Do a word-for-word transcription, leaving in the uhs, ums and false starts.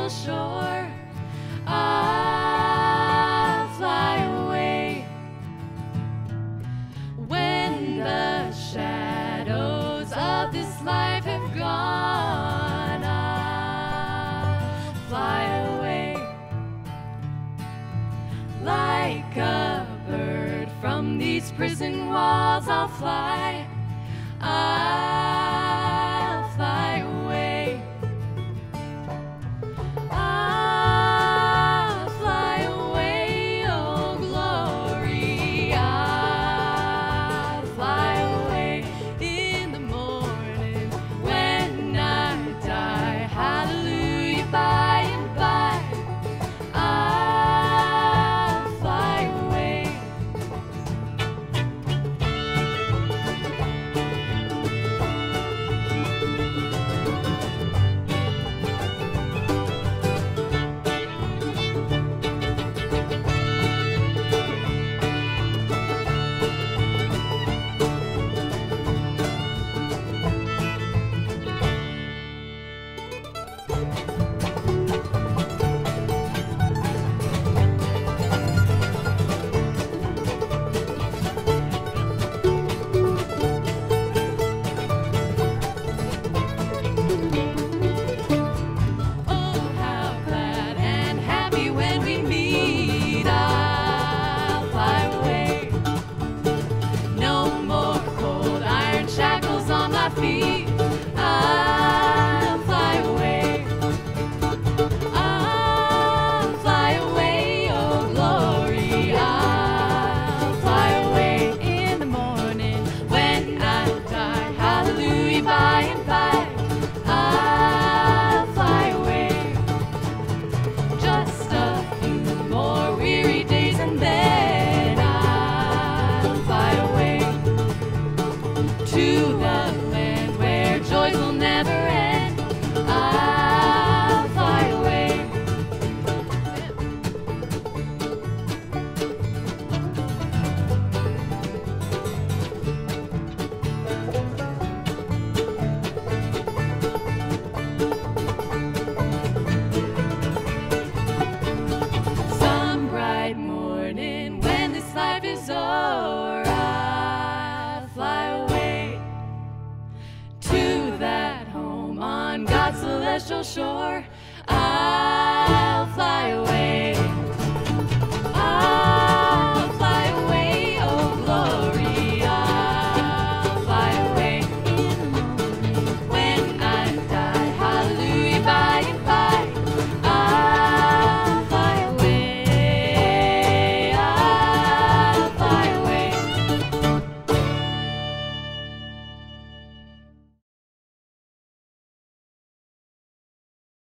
celestial shore. I'll fly away when the shadows of this life have gone. I'll fly away like a bird from these prison walls. I'll fly. I'll fly away. I'll fly away, oh glory. I'll fly away in the morning when I die. Hallelujah, by and by. I'll fly away. Oh, how glad and happy when we meet. I'll fly away. No more cold iron shackles on my feet. I'll fly away. I'll fly away, oh glory. I'll fly away in the morning when I die. Hallelujah, by and by. I'll fly away. Just a few more weary days and then I'll fly away to the land where joys will never end. I'll fly away. Some bright morning when this life is o'er, I'll fly away to that home on God's celestial shore. I'll fly